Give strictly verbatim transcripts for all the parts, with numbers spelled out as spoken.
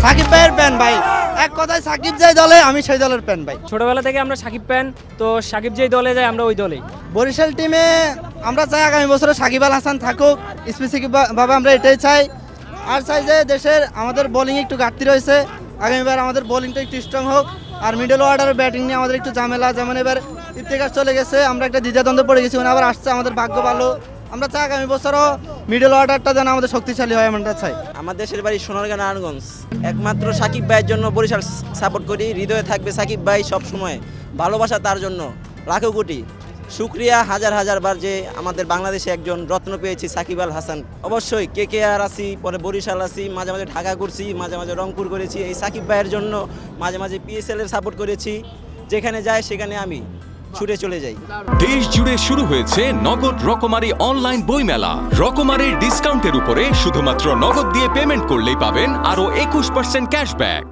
সাকিব ভাইয়ের ফ্যান ভাই, এক কথায় সাকিব যেই দলে আমি সেই দলের ফ্যান ভাই। ছোটবেলা থেকে আমরা সাকিব ফ্যান, তো সাকিব যেই দলে যায় আমরা ওই দলেই। বরিশাল টিমে আমরা চাই আগামী বছরে শাকিব আল হাসান থাকুক, স্পেসিফিক ভাবে আমরা এটাই চাই। আর চাই যে দেশের আমাদের বোলিং একটু ঘাটতি রয়েছে, আগামীবার আমাদের বোলিংটা একটু স্ট্রং হোক। আর মিডল অর্ডারের ব্যাটিং নিয়ে আমাদের একটু ঝামেলা, যেমন এবার ইফতেখার চলে গেছে, আমরা একটা দ্বিধাদ্বন্দ্বে পড়ে গেছি, উনি আবার আসছে, আমাদের ভাগ্য ভালো। আমরা চাই আগামী বছরও মিডল অর্ডারটা যেন আমাদের শক্তিশালী হয়, আমরা চাই। আমার দেশের বাড়ি সোনারগাঁ নারায়ণগঞ্জ, একমাত্র সাকিব ভাইয়ের জন্য বরিশাল সাপোর্ট করি। হৃদয়ে থাকবে সাকিব ভাই সব সময়, ভালোবাসা তার জন্য লাখো কোটি শুক্রিয়া, হাজার হাজার বার যে আমাদের বাংলাদেশে একজন রত্ন পেয়েছি সাকিব আল হাসান। অবশ্যই কে কে আর আছি, পরে বরিশাল আছি, মাঝে মাঝে ঢাকা করছি, মাঝে মাঝে রংপুর করেছি। এই সাকিব ভাইয়ের জন্য মাঝে মাঝে পিএসএল এর সাপোর্ট করেছি, যেখানে যায় সেখানে আমি ছুটে চলে যাই। দেশ জুড়ে শুরু হয়েছে নগদ রকমারি অনলাইন বইমেলা। রকমারির ডিসকাউন্টের উপরে শুধুমাত্র নগদ দিয়ে পেমেন্ট করলেই পাবেন আরো একুশ পার্সেন্ট ক্যাশব্যাক।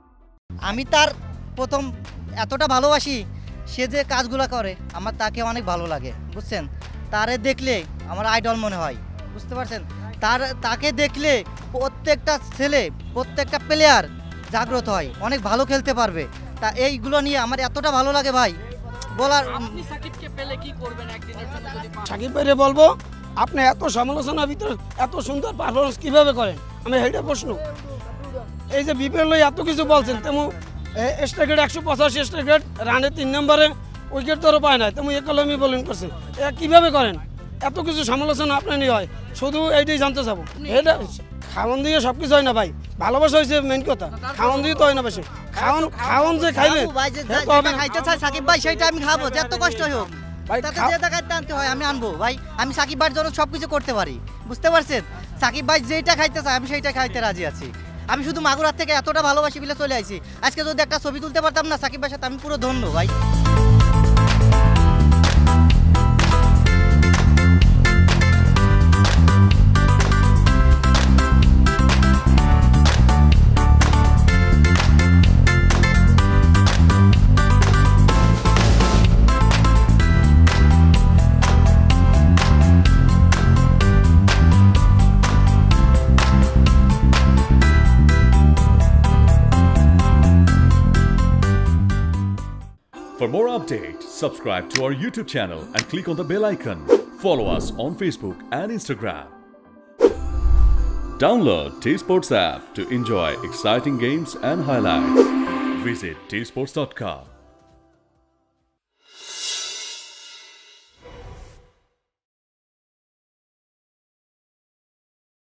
আমি তার প্রথম এতটা ভালোবাসি, সে যে কাজগুলো করে আমার তাকে অনেক ভালো লাগে, বুঝছেন। তারে দেখলে আমার আইডল মনে হয়, বুঝতে পারছেন। তার তাকে দেখলে প্রত্যেকটা ছেলে, প্রত্যেকটা প্লেয়ার জাগ্রত হয়, অনেক ভালো খেলতে পারবে। তা এইগুলো নিয়ে আমার এতটা ভালো লাগে ভাই, বলার। আপনি সাকিবকে পেলে কি করবেন একদিনের জন্য যদি পান? সাকিব ভাইরে বলবো, আপনি এত সমালোচনার ভিতরে এত সুন্দর পারফরমেন্স কিভাবে করেন, আমি এইটা প্রশ্ন। এই যে বিপিএল এত কিছু বলছেন, তেমন স্ট্রাইক রেট একশো পঁচাশি স্ট্রাইক রেট, রানে তিন নম্বরে, উইকেট ধরো পায় না, তেমন একলমি বোলিং করছে, এটা কীভাবে করেন? এত কিছু সমালোচনা আপনার নিয়ে হয়, শুধু এইটাই জানতে চাবো। এটা খাওয়ান দিয়ে সব কিছু হয় না ভাই, ভালোবাসা হয়েছে মেন কথা, খাওয়ান দিয়ে তো হয় না বেশি। খাওয়ান খাওয়ান যে খাইবে খাইতে চাই সাকিব ভাই, সেইটা আমি খাবো, যত কষ্ট হোক আনতে হয় আমি আনবো ভাই। আমি সাকিব ভাইয়ের জন্য সব কিছু করতে পারি, বুঝতে পারছেন। সাকিব ভাই যেটা খাইতে চাই আমি সেইটা খাইতে রাজি আছি। আমি শুধু মাগুরার থেকে এতটা ভালোবাসি বলে চলে আসি। আজকে যদি একটা ছবি তুলতে পারতাম না সাকিব ভাইয়ের সাথে, আমি পুরো ধন্য ভাই। For more updates, subscribe to our YouTube channel and click on the bell icon. Follow us on Facebook and Instagram. Download TSports app to enjoy exciting games and highlights. Visit T sports dot com.